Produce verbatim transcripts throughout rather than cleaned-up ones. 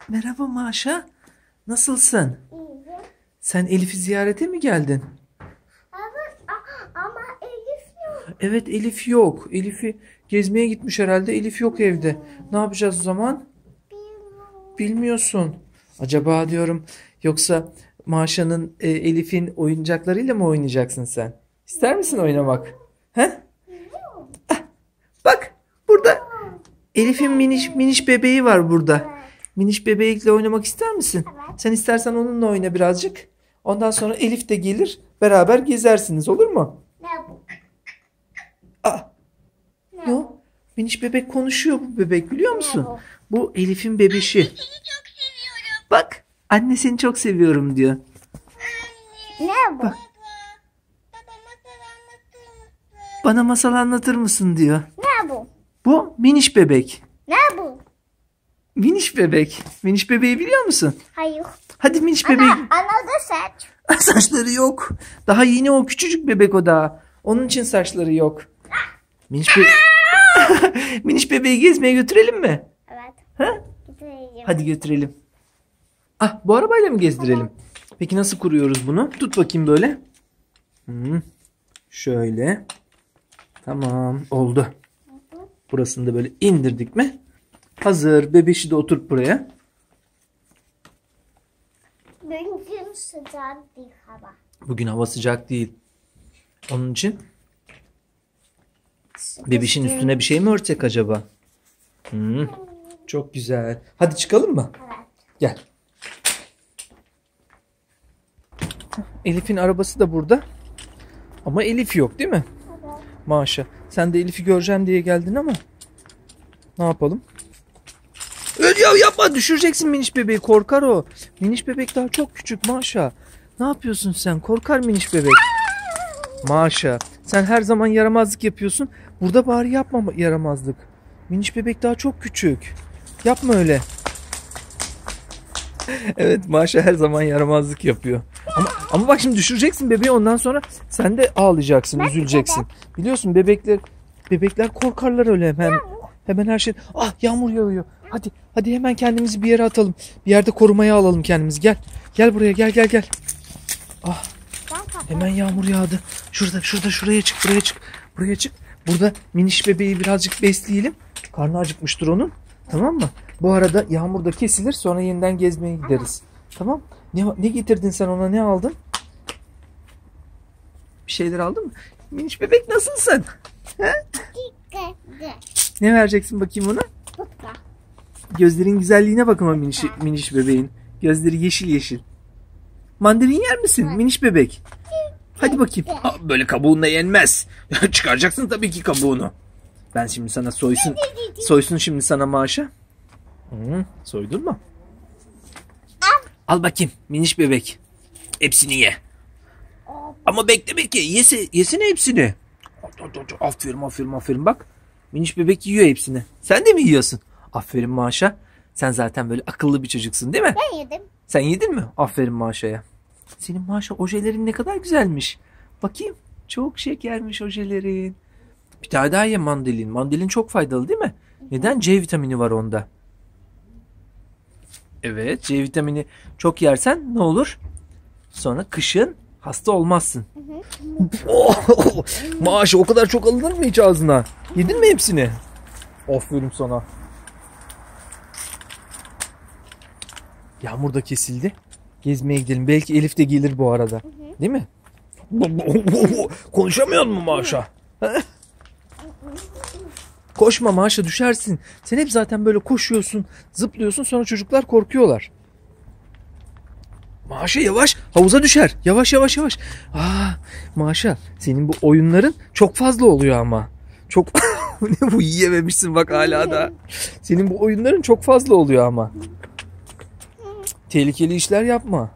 Merhaba Maşa. Nasılsın? İyiyim. Sen Elif'i ziyarete mi geldin? Evet a- ama Elif yok. Evet, Elif yok. Elif'i gezmeye gitmiş herhalde. Elif yok evde. Ne yapacağız o zaman? Bilmiyorum. Bilmiyorsun. Acaba diyorum, yoksa Maşa'nın e, Elif'in oyuncaklarıyla mı oynayacaksın sen? İster misin oynamak? He? Bilmiyorum. Bak burada Elif'in miniş miniş bebeği var burada. Miniş bebeğiyle oynamak ister misin? Evet. Sen istersen onunla oyna birazcık. Ondan sonra Elif de gelir. Beraber gezersiniz, olur mu? Ne bu? Aa, Ne ne bu? o? Miniş bebek konuşuyor, bu bebek, biliyor musun? bu? Bu Elif'in bebişi. Seni çok seviyorum. Bak, anne seni çok seviyorum diyor. Ne bu? Bak. Bana masal anlatır mısın diyor. Ne bu? Bu miniş bebek. Ne bu? Miniş bebek. Miniş bebeği biliyor musun? Hayır. Hadi miniş bebeği. Ana, ana da saç. Saçları yok. Daha yeni o, küçücük bebek o daha. Onun için saçları yok. Miniş, be Miniş bebeği gezmeye götürelim mi? Evet. Ha? Gideceğim. Hadi götürelim. Ah, bu arabayla mı gezdirelim? Peki nasıl kuruyoruz bunu? Tut bakayım böyle. Hmm. Şöyle. Tamam, oldu. Burasını da böyle indirdik mi? Hazır. Bebeşi de oturt buraya. Bugün sıcak değil hava. Bugün hava sıcak değil. Onun için bebişin üstüne bir şey mi örtsek acaba? Hmm. Çok güzel. Hadi çıkalım mı? Evet. Gel. Elif'in arabası da burada. Ama Elif yok, değil mi? Evet. Maşa. Sen de Elif'i göreceğim diye geldin ama ne yapalım? Ölüyor, yapma, düşüreceksin miniş bebeği, korkar o. Miniş bebek daha çok küçük Maşa. Ne yapıyorsun sen? Korkar miniş bebek. Maşa, sen her zaman yaramazlık yapıyorsun. Burada bari yapma yaramazlık. Miniş bebek daha çok küçük. Yapma öyle. Evet, Maşa her zaman yaramazlık yapıyor. Ama, ama bak, şimdi düşüreceksin bebeği, ondan sonra sen de ağlayacaksın, üzüleceksin. Biliyorsun, bebekler bebekler korkarlar öyle hemen. Hemen her şey. Ah, yağmur yağıyor. Hadi hadi hemen kendimizi bir yere atalım. Bir yerde korumaya alalım kendimizi. Gel. Gel buraya, gel gel gel. Ah, hemen yağmur yağdı. Şurada şurada şuraya çık, buraya çık. Buraya çık. Burada miniş bebeği birazcık besleyelim. Karnı acıkmıştır onun. Tamam mı? Bu arada yağmur da kesilir, sonra yeniden gezmeye gideriz. Tamam? Ne ne getirdin sen ona? Ne aldın? Bir şeyler aldın mı? Miniş bebek, nasılsın? He? Ne vereceksin bakayım ona? Tutka. Gözlerin güzelliğine bak ama miniş, miniş bebeğin. Gözleri yeşil yeşil. Mandalin yer misin miniş bebek? Hadi bakayım. Aa, böyle kabuğunla yenmez. Çıkaracaksın tabii ki kabuğunu. Ben şimdi sana soysun. Soysun şimdi sana Maşa. Hı, soydun mu? Al bakayım miniş bebek. Hepsini ye. Ama bekle bekle. Yese, yesene hepsini. Aferin aferin aferin, bak. Miniş bebek yiyor hepsini. Sen de mi yiyorsun? Aferin Maşa. Sen zaten böyle akıllı bir çocuksun, değil mi? Ben yedim. Sen yedin mi? Aferin Maşa'ya. Senin Maşa ojelerin ne kadar güzelmiş. Bakayım. Çok şekermiş ojelerin. Bir tane daha ye mandalin. Mandalin çok faydalı, değil mi? Neden? C vitamini var onda. Evet, C vitamini çok yersen ne olur? Sonra kışın hasta olmazsın. Oh, Maşa, o kadar çok alınır mı hiç ağzına? Yedin mi hepsini? Aferin sana. Yağmur da kesildi. Gezmeye gidelim. Belki Elif de gelir bu arada. Değil mi? Konuşamıyor mu Maşa? Koşma Maşa, düşersin. Sen hep zaten böyle koşuyorsun, zıplıyorsun, sonra çocuklar korkuyorlar. Maşa yavaş, havuza düşer. Yavaş yavaş yavaş. Aa, Maşa, senin bu oyunların çok fazla oluyor ama. Çok ne bu, yiyememişsin bak hala da. Senin bu oyunların çok fazla oluyor ama. Tehlikeli işler yapma.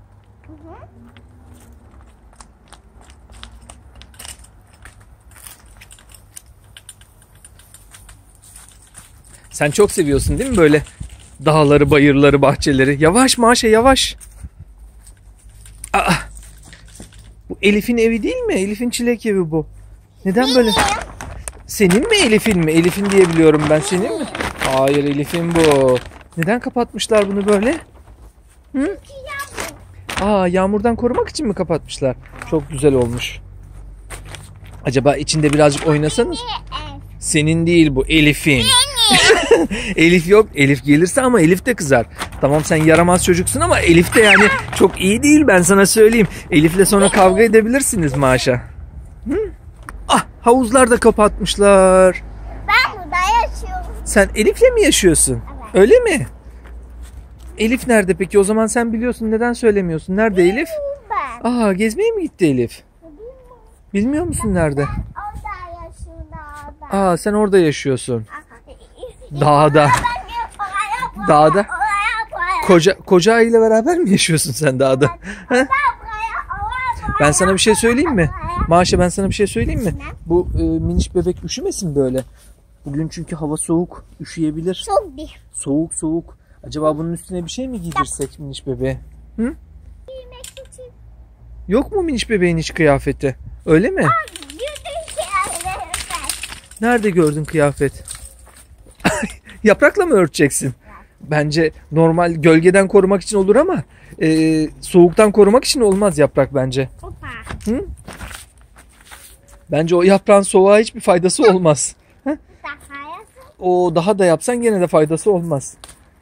Sen çok seviyorsun değil mi böyle dağları, bayırları, bahçeleri? Yavaş Maşa, yavaş. Aa, bu Elif'in evi değil mi? Elif'in çilek evi bu. Neden böyle? Senin mi Elif'in mi? Elif'in diye biliyorum ben, senin mi? Hayır, Elif'in bu. Neden kapatmışlar bunu böyle? Hı? Çünkü yağmur. Aa, yağmurdan korumak için mi kapatmışlar? Çok güzel olmuş. Acaba içinde birazcık oynasanız? Ev. Senin değil bu, Elif'in. Elif yok. Elif gelirse ama Elif de kızar. Tamam, sen yaramaz çocuksun ama Elif de yani çok iyi değil, ben sana söyleyeyim. Elif'le sonra kavga edebilirsiniz Maşa. Hı? Ah, havuzlar da kapatmışlar. Ben burada yaşıyorum. Sen Elif'le mi yaşıyorsun? Evet. Öyle mi? Elif nerede peki? O zaman sen biliyorsun, neden söylemiyorsun? Nerede Elif? Ben. Aa, gezmeye mi gitti Elif? Bilmiyor musun nerede? Orada yaşıyorum. Orada. Aa, sen orada yaşıyorsun. Dağda. Dağda. Dağda. Koca koca ile beraber mi yaşıyorsun sen dağda? He? Ben sana bir şey söyleyeyim mi? Maşa, ben sana bir şey söyleyeyim mi? Bu e, miniş bebek üşümesin böyle. Bugün çünkü hava soğuk, üşüyebilir. Çok bir. Soğuk soğuk. Acaba bunun üstüne bir şey mi giydirsek miniş bebeğe? Hı? Büyümek için. Yok mu miniş bebeğin hiç kıyafeti? Öyle mi? Büyüdüğü şeyler. Nerede gördün kıyafet? Yaprakla mı örteceksin? Bence normal gölgeden korumak için olur ama e, soğuktan korumak için olmaz yaprak bence. Opa. Hı? Bence o yaprağın soğuğa hiçbir faydası olmaz. Daha O daha da yapsan gene de faydası olmaz.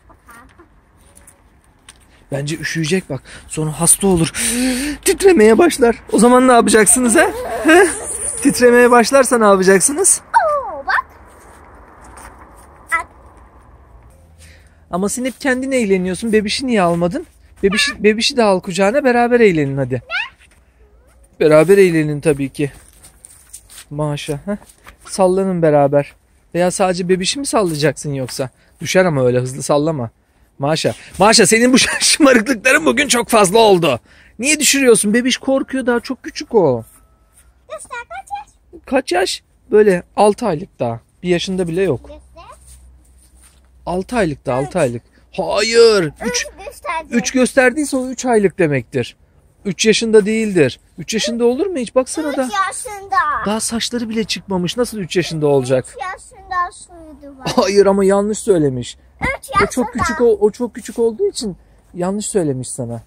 Bence üşüyecek bak. Sonra hasta olur. Titremeye başlar. O zaman ne yapacaksınız ha? He? Titremeye başlarsa ne yapacaksınız? Oo, bak. Ama sen hep kendin eğleniyorsun. Bebişi niye almadın? Bebişi, bebişi de al kucağına, beraber eğlenin hadi. Beraber eğlenin tabii ki. Maşa. Heh. Sallanın beraber. Veya sadece bebişi mi sallayacaksın yoksa? Düşer ama öyle hızlı sallama. Maşa. Maşa, senin bu şımarıklıkların bugün çok fazla oldu. Niye düşürüyorsun? Bebiş korkuyor, daha çok küçük o. Göster kaç yaş? Kaç yaş? Böyle altı aylık daha. Bir yaşında bile yok. Göster. altı aylık da altı aylık. Hayır. üç Üç gösterdi. üç gösterdiyse o üç aylık demektir. üç yaşında değildir. üç yaşında olur mu hiç? Baksana da. Üç yaşında. Daha saçları bile çıkmamış. Nasıl üç yaşında olacak? Üç yaşında suydu var. Hayır, ama yanlış söylemiş. Üç yaşında. O çok küçük o, o çok küçük olduğu için yanlış söylemiş sana.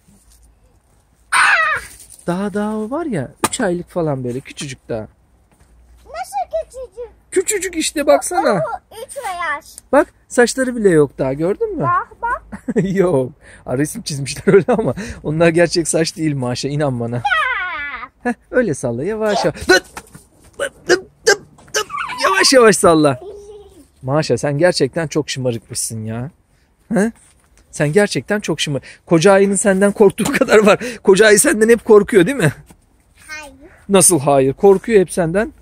Daha daha o var ya, üç aylık falan, böyle küçücük daha. Nasıl küçücük? Küçücük işte, baksana. Oo, üç yaş. Bak, saçları bile yok daha, gördün mü? Bak bak. Yok. Ha, resim çizmişler öyle ama onlar gerçek saç değil Maşa, inan bana. Heh, öyle salla yavaş yavaş. Dıt! Dıt, dıt, dıt, dıt. Yavaş yavaş salla. Maşa, sen gerçekten çok şımarıkmışsın ya. He? Sen gerçekten çok şımarık. Koca ayının senden korktuğu kadar var. Koca ayı senden hep korkuyor değil mi? Hayır. Nasıl hayır? Korkuyor hep senden.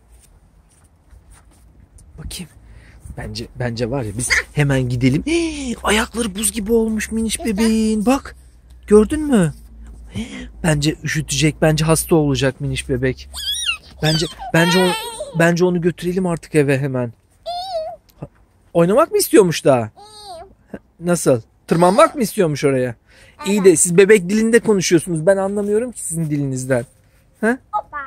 Bakayım. Bence bence var ya, biz hemen gidelim. Hii, ayakları buz gibi olmuş miniş bebeğin. Bak. Gördün mü? Hii, bence üşütecek. Bence hasta olacak miniş bebek. Bence bence o, bence onu götürelim artık eve hemen. Ha, oynamak mı istiyormuş daha? Nasıl? Tırmanmak mı istiyormuş oraya? İyi de siz bebek dilinde konuşuyorsunuz. Ben anlamıyorum ki sizin dilinizden. Ha? Opa.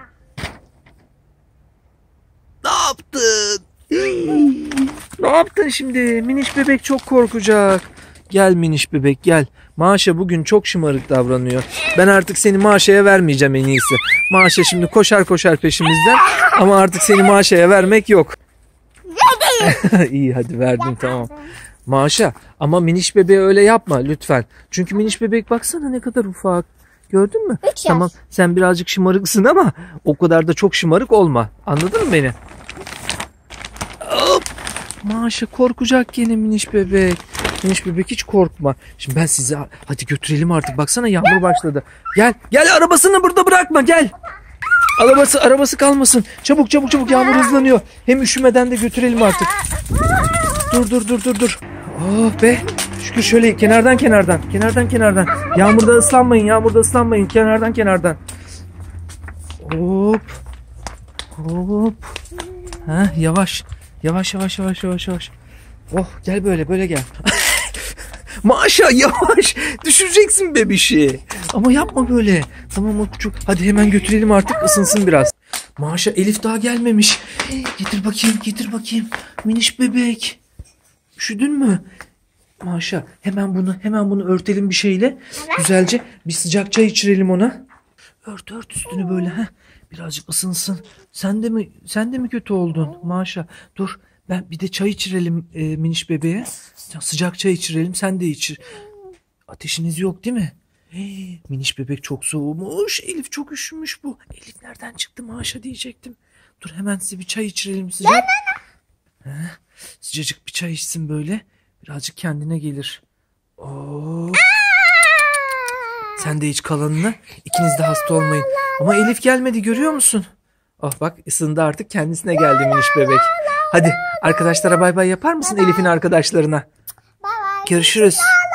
Ne yaptın? Ne yaptın şimdi? Miniş bebek çok korkacak. Gel miniş bebek gel. Maşa bugün çok şımarık davranıyor. Ben artık seni Maşa'ya vermeyeceğim en iyisi. Maşa şimdi koşar koşar peşimizden. Ama artık seni Maşa'ya vermek yok. İyi, hadi verdim, tamam. Maşa, ama miniş bebeğe öyle yapma lütfen. Çünkü miniş bebek baksana ne kadar ufak. Gördün mü? Üç yaş. Tamam, sen birazcık şımarıksın ama o kadar da çok şımarık olma. Anladın mı beni? Hop. Maşa korkacak yine miniş bebek. Miniş bebek hiç korkma. Şimdi ben sizi hadi götürelim artık. Baksana yağmur başladı. Gel gel, arabasını burada bırakma, gel. Arabası arabası kalmasın. Çabuk çabuk çabuk, yağmur hızlanıyor. Hem üşümeden de götürelim artık. Dur dur dur dur dur. Oh be. Şükür, şöyle kenardan kenardan. Kenardan kenardan. Yağmurda ıslanmayın. Yağmurda ıslanmayın. Kenardan kenardan. Hop. Hop. Ha, yavaş. Yavaş yavaş yavaş yavaş yavaş. Oh, gel böyle böyle gel. Maşa yavaş. Düşüreceksin bebişi. Ama yapma böyle. Tamam, o çok. Hadi hemen götürelim artık, ısınsın biraz. Maşa, Elif daha gelmemiş. Getir bakayım, getir bakayım. Miniş bebek. Üşüdün mü? Maşa hemen bunu hemen bunu örtelim bir şeyle. Güzelce bir sıcak çay içirelim ona. Ört ört üstünü böyle ha. Birazcık ısınsın. Sen de mi sen de mi kötü oldun? Maşa. Dur ben bir de çay içirelim e, Miniş bebeğe. Sıcak çay içirelim. Sen de içir. Ateşiniz yok değil mi? Hey, Miniş bebek çok soğumuş. Elif çok üşümüş bu. Elif nereden çıktı Maşa diyecektim. Dur hemen size bir çay içirelim sıcak. Ha, sıcacık bir çay içsin böyle. Birazcık kendine gelir. Oo. Sen de iç kalanını. İkiniz de hasta olmayın. Ama Elif gelmedi görüyor musun? Oh bak ısındı artık kendisine geldi Miniş bebek. Hadi arkadaşlara bay bay yapar mısın Elif'in arkadaşlarına? Bye bye. Görüşürüz.